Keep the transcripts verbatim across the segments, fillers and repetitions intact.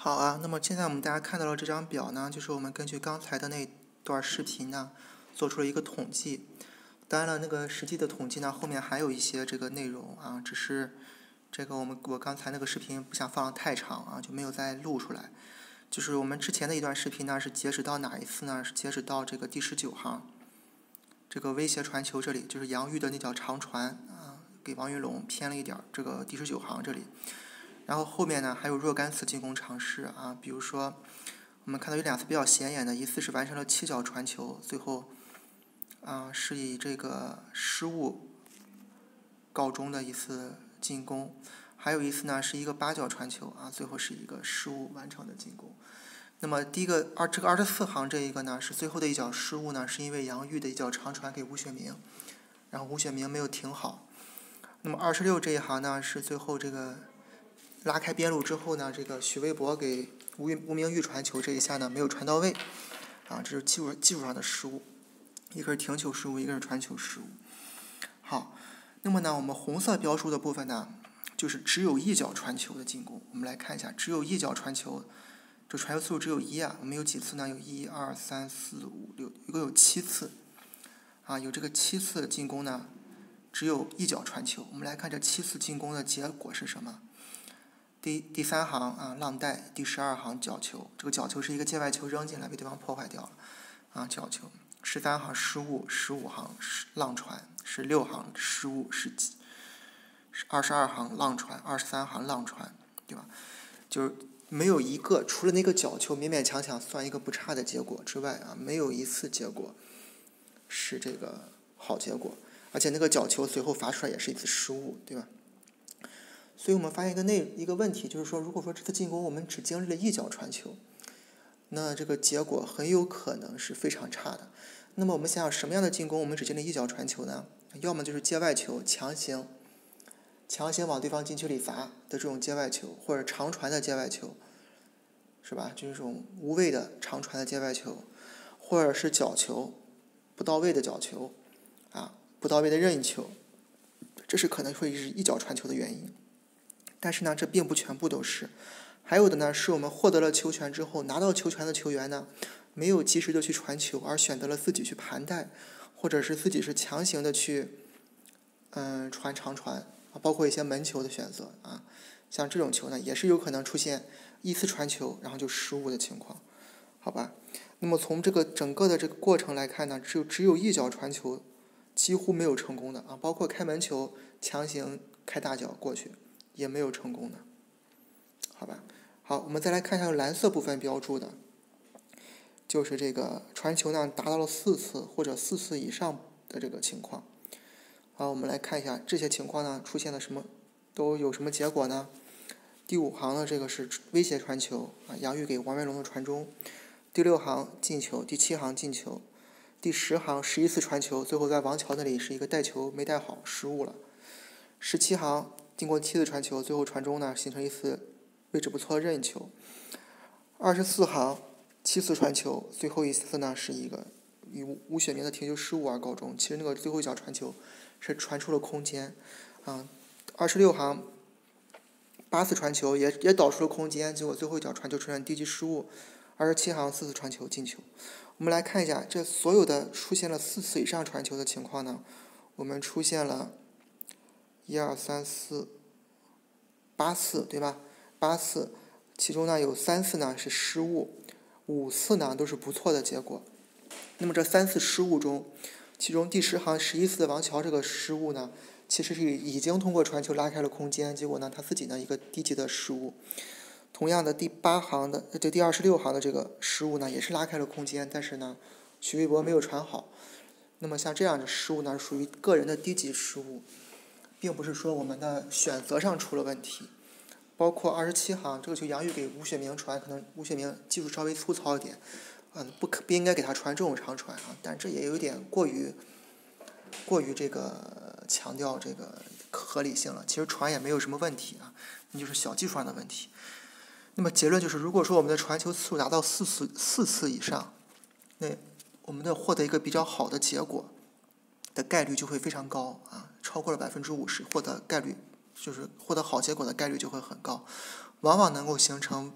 好啊，那么现在我们大家看到了这张表呢，就是我们根据刚才的那段视频呢，做出了一个统计。当然了，那个实际的统计呢，后面还有一些这个内容啊，只是这个我们我刚才那个视频不想放的太长啊，就没有再录出来。就是我们之前的一段视频呢，是截止到哪一次呢？是截止到这个第十九行，这个威胁传球这里，就是杨玉的那脚长传啊，给王云龙偏了一点，这个第十九行这里。然后后面呢还有若干次进攻尝试啊，比如说我们看到有两次比较显眼的，一次是完成了七脚传球，最后啊是以这个失误告终的一次进攻，还有一次呢是一个八脚传球啊，最后是一个失误完成的进攻。那么第一个二这个二十四行这一个呢是最后的一脚失误呢，是因为杨玉的一脚长传给吴雪明，然后吴雪明没有停好。那么二十六这一行呢是最后这个拉开边路之后呢，这个许魏博给吴吴明玉传球这一下呢没有传到位，啊，这是技术技术上的失误，一个是停球失误，一个是传球失误。好，那么呢，我们红色标注的部分呢，就是只有一脚传球的进攻。我们来看一下，只有一脚传球，这传球次数只有一啊。我们有几次呢？有一二三四五六，一共有七次，啊，有这个七次的进攻呢，只有一脚传球。我们来看这七次进攻的结果是什么？第第三行啊，浪带；第十二行角球，这个角球是一个界外球扔进来，被对方破坏掉了，啊，角球。十三行失误，十五行浪传，十六行失误，十几，二十二行浪传，二十三行浪传，对吧？就是没有一个除了那个角球勉勉强强算一个不差的结果之外啊，没有一次结果是这个好结果，而且那个角球随后罚出来也是一次失误，对吧？所以我们发现一个内一个问题，就是说，如果说这次进攻我们只经历了一脚传球，那这个结果很有可能是非常差的。那么我们想想，什么样的进攻我们只经历一脚传球呢？要么就是界外球强行强行往对方禁区里砸的这种界外球，或者长传的界外球，是吧？就是这种无谓的长传的界外球，或者是角球不到位的角球啊，不到位的任意球，这是可能会是一脚传球的原因。但是呢，这并不全部都是，还有的呢是我们获得了球权之后，拿到球权的球员呢，没有及时的去传球，而选择了自己去盘带，或者是自己是强行的去，嗯，传长传啊，包括一些门球的选择啊，像这种球呢，也是有可能出现一次传球然后就失误的情况，好吧？那么从这个整个的这个过程来看呢，只有只有一脚传球几乎没有成功的啊，包括开门球强行开大脚过去。也没有成功的，好吧？好，我们再来看一下蓝色部分标注的，就是这个传球呢达到了四次或者四次以上的这个情况。好，我们来看一下这些情况呢出现了什么，都有什么结果呢？第五行的这个是威胁传球啊，杨玉给王云龙的传中；第六行进球，第七行进球，第十行十一次传球，最后在王乔那里是一个带球没带好，失误了。十七行经过七次传球，最后传中呢，形成一次位置不错的任意球。二十四行七次传球，最后一次呢是一个以吴雪明的停球失误而告终。其实那个最后一脚传球是传出了空间，啊，二十六行八次传球也也导出了空间，结果最后一脚传球出现低级失误。二十七行四次传球进球。我们来看一下，这所有的出现了四次以上传球的情况呢，我们出现了。一二三四八次，对吧？八次，其中呢有三次呢是失误，五次呢都是不错的结果。那么这三次失误中，其中第十行十一次的王乔这个失误呢，其实是已经通过传球拉开了空间，结果呢他自己呢一个低级的失误。同样的第八行的这第二十六行的这个失误呢，也是拉开了空间，但是呢许魏博没有传好。那么像这样的失误呢，属于个人的低级失误。并不是说我们的选择上出了问题，包括二十七行这个球杨玉给吴雪明传，可能吴雪明技术稍微粗糙一点，嗯，不可不应该给他传这种长传啊，但这也有点过于过于这个强调这个合理性了。其实传也没有什么问题啊，那就是小技术上的问题。那么结论就是，如果说我们的传球次数达到四次四次以上，那我们的获得一个比较好的结果的概率就会非常高啊，超过了百分之五十，获得概率就是获得好结果的概率就会很高，往往能够形成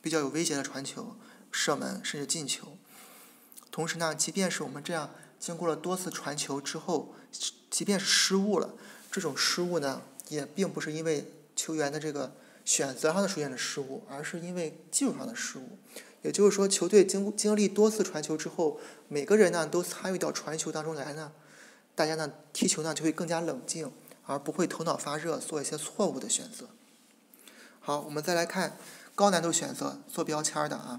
比较有威胁的传球、射门甚至进球。同时呢，即便是我们这样经过了多次传球之后，即便是失误了，这种失误呢，也并不是因为球员的这个选择上的出现的失误，而是因为技术上的失误。也就是说，球队经经历多次传球之后，每个人呢都参与到传球当中来呢，大家呢踢球呢就会更加冷静，而不会头脑发热做一些错误的选择。好，我们再来看高难度选择做标签的啊，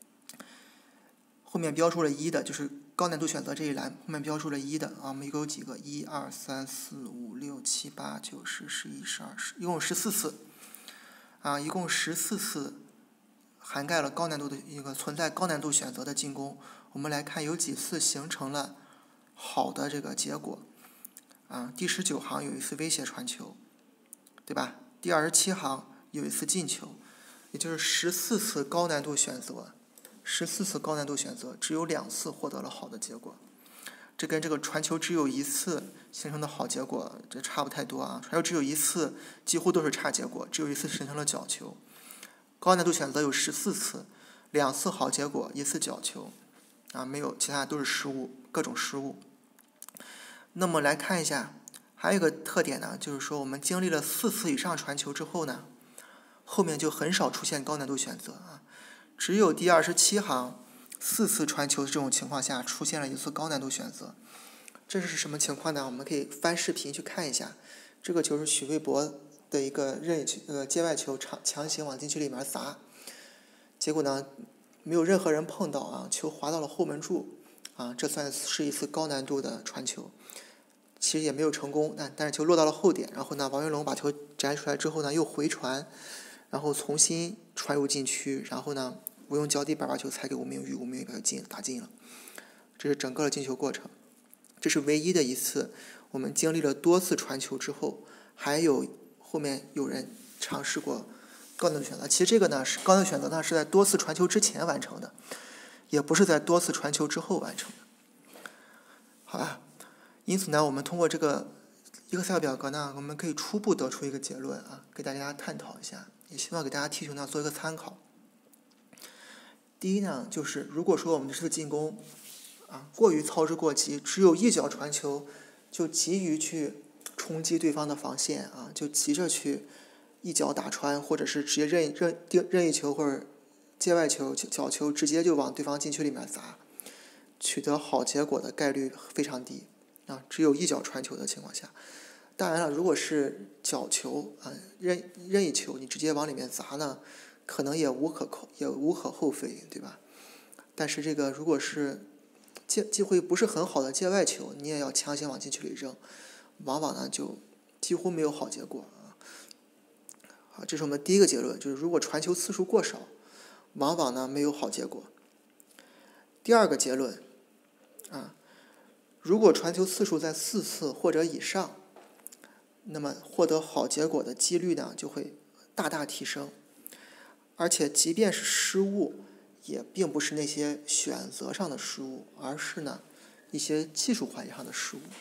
后面标注了一的，就是高难度选择这一栏后面标注了一的啊，我们一共有几个？一二三四五六七八九十十一十二十，一共十四次啊，一共十四次涵盖了高难度的一个存在高难度选择的进攻。我们来看有几次形成了好的这个结果啊，第十九行有一次威胁传球，对吧？第二十七行有一次进球，也就是十四次高难度选择，十四次高难度选择，只有两次获得了好的结果。这跟这个传球只有一次形成的好结果这差不太多啊，传球只有一次几乎都是差结果，只有一次形成了角球。高难度选择有十四次，两次好结果，一次角球啊，没有其他都是失误，各种失误。那么来看一下，还有一个特点呢，就是说我们经历了四次以上传球之后呢，后面就很少出现高难度选择啊，只有第二十七行四次传球的这种情况下出现了一次高难度选择。这是什么情况呢？我们可以翻视频去看一下。这个球是许魏博的一个任意球呃界外球强强行往禁区里面砸，结果呢没有任何人碰到啊，球滑到了后门柱啊，这算是一次高难度的传球。其实也没有成功，但但是球落到了后点，然后呢，王云龙把球摘出来之后呢，又回传，然后重新传入禁区，然后呢，我用脚底板把球踩给吴明玉，吴明玉把球进打进了。这是整个的进球过程。这是唯一的一次，我们经历了多次传球之后，还有后面有人尝试过高难度选择。其实这个呢，是高难度选择呢是在多次传球之前完成的，也不是在多次传球之后完成的。好吧。因此呢，我们通过这个 Excel 表格呢，我们可以初步得出一个结论啊，给大家探讨一下，也希望给大家踢球呢做一个参考。第一呢，就是如果说我们这次进攻啊过于操之过急，只有一脚传球就急于去冲击对方的防线啊，就急着去一脚打穿，或者是直接任任定任意球或者界外球角球直接就往对方禁区里面砸，取得好结果的概率非常低。啊，只有一脚传球的情况下，当然了，如果是角球啊，任任意球，你直接往里面砸呢，可能也无可扣，也无可厚非，对吧？但是这个如果是界机会不是很好的界外球，你也要强行往禁区里扔，往往呢就几乎没有好结果啊。好，这是我们第一个结论，就是如果传球次数过少，往往呢没有好结果。第二个结论啊。如果传球次数在四次或者以上，那么获得好结果的几率呢就会大大提升。而且即便是失误，也并不是那些选择上的失误，而是呢一些技术环节上的失误。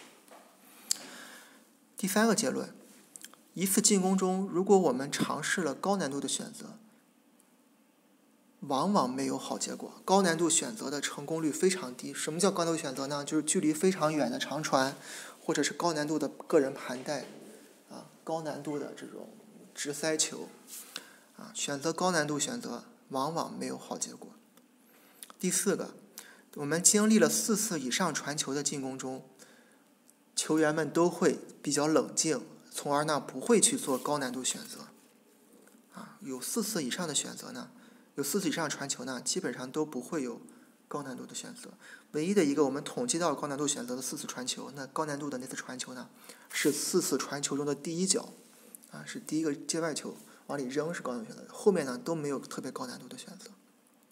第三个结论，一次进攻中，如果我们尝试了高难度的选择，往往没有好结果，高难度选择的成功率非常低。什么叫高难度选择呢？就是距离非常远的长传，或者是高难度的个人盘带，啊，高难度的这种直塞球，啊，选择高难度选择往往没有好结果。第四个，我们经历了四次以上传球的进攻中，球员们都会比较冷静，从而呢不会去做高难度选择。啊，有四次以上的选择呢。有四次以上的传球呢，基本上都不会有高难度的选择。唯一的一个我们统计到高难度选择的四次传球，那高难度的那次传球呢，是四次传球中的第一脚，啊，是第一个界外球往里扔是高难度选择，后面呢都没有特别高难度的选择。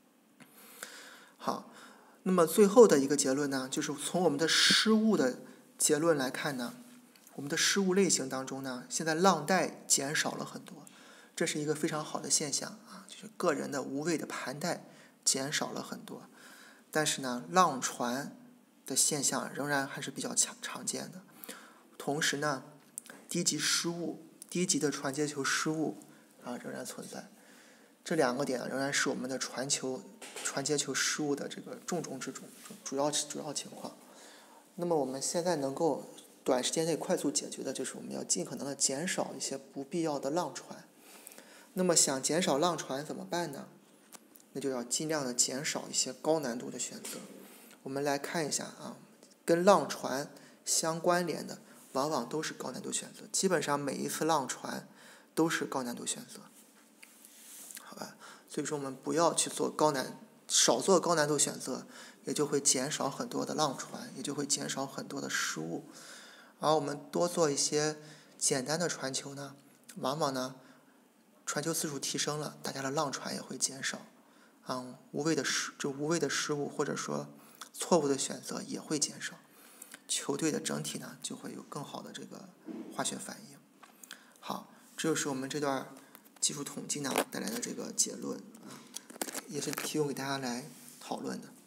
好，那么最后的一个结论呢，就是从我们的失误的结论来看呢，我们的失误类型当中呢，现在浪带减少了很多，这是一个非常好的现象啊，就是个人的无谓的盘带减少了很多，但是呢，浪传的现象仍然还是比较常常见的。同时呢，低级失误、低级的传接球失误啊仍然存在。 这两个点仍然是我们的传球、传接球失误的这个重中之重、主要主要情况。那么我们现在能够短时间内快速解决的，就是我们要尽可能的减少一些不必要的浪传。那么想减少浪传怎么办呢？那就要尽量的减少一些高难度的选择。我们来看一下啊，跟浪传相关联的，往往都是高难度选择。基本上每一次浪传都是高难度选择，好吧？所以说我们不要去做高难，少做高难度选择，也就会减少很多的浪传，也就会减少很多的失误。而我们多做一些简单的传球呢，往往呢，传球次数提升了，大家的浪传也会减少，啊，无谓的失就无谓的失误或者说错误的选择也会减少，球队的整体呢就会有更好的这个化学反应。好，这就是我们这段技术统计呢带来的这个结论啊，也是提供给大家来讨论的。